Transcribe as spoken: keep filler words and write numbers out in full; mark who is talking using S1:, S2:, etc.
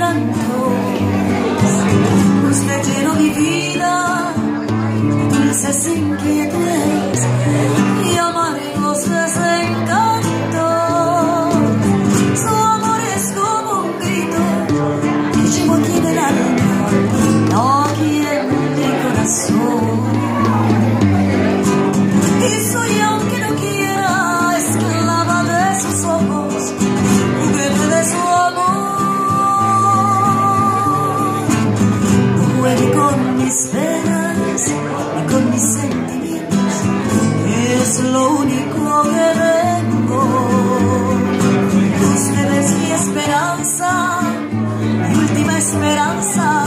S1: quebrantos. Usted llenó mi vida de dulces inquietudes y amargos desencantos. Su amor es como un grito que llevo aquí en el alma, no aquí en mi corazón. Y soy, aunque no quiera, esclava de sus ojos, juguete de su amor. Juegue con mis penas y con mis sentimientos, es lo único que tengo. Usted es mi esperanza, mi última esperanza.